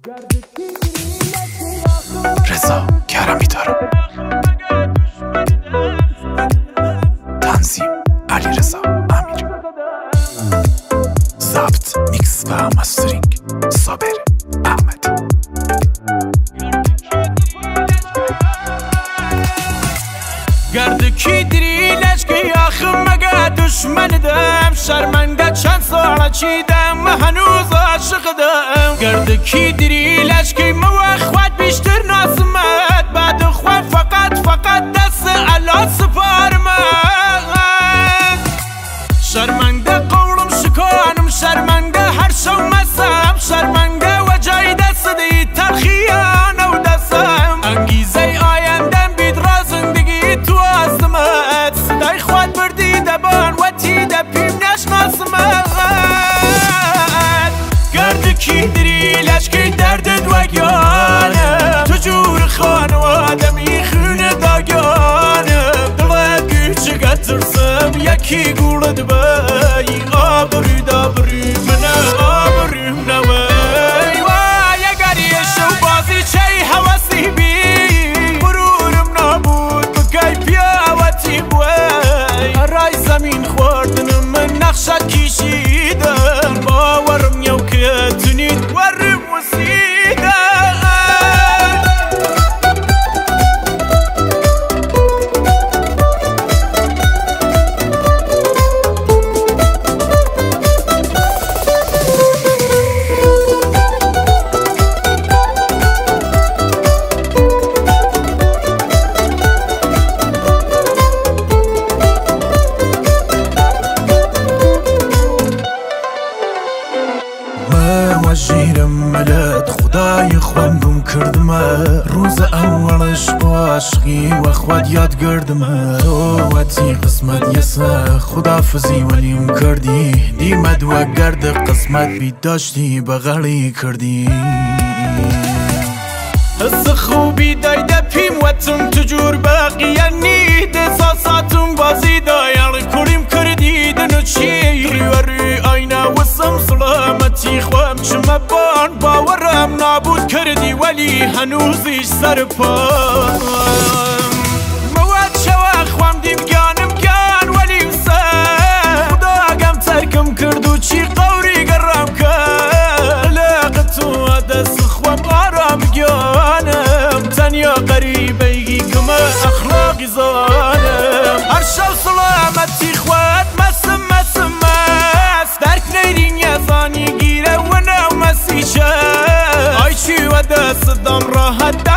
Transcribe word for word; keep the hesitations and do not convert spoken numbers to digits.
رضا کرمی‌دار، تنظیم علیرضا امیری، ضبط میکس و مسترینگ صابر احمدی. گردکی دری لشکی آخم مگه دشمن دم شرمنده چند ساله چیدم هنوز عاشق دم. گردکی دری لشکی مو خواد بیشتر ناسمت بعد خواد فقط فقط دست علا سپارمت. شرمنده قولم شکانم شرمنده هر شو مسم شرمنده و جای دست دی تلخیانه و دستم. انگیزه آیندم بید را زندگی تو آزمت صدای خواد بردی دبان و تی دپیم نشناسمت. گردکی دری لشکی دردت و گیانم تو جور خانوادمی خونه داگانم. دلت گیچه ترسم یکی گولد بایی آبری دابری منه آبریم نوی. وای اگر یه شو بازی چی حواسی بی برورم نابود بگای پیاوتی بوی. رای زمین خوردنم من نقشت کشیدم باورم یو که تونید ورم وسیدم. وجیرم ملت خدای خواندم کردمه روز اولش با عشقی و خود یاد گردمه. تو وقتی قسمت یسه خدافزی ولیم کردی دیمد و گرد قسمت بی داشتی بغلی کردی. حس خوبی دایده پیم وطم تجور باقیه نید احساساتم بازی دایل کریم کردی دنو چی ریوری آینه وسم سلامتی خوام چمه بان باورم نابود کردی ولی هنوزیش سر پام. مواد شوا خوام دیم گانم گان ولی سر خدا گم ترکم کردو چی قوری گرم کرد لاغتو دست خوام آرام گانم تنیا قریبه کما اخلاقی زانم. هر شو سلامتی خواد مسم مسم مس درک نیرین یزانی گیره و نو مسیشه آی چی و دست دم راحت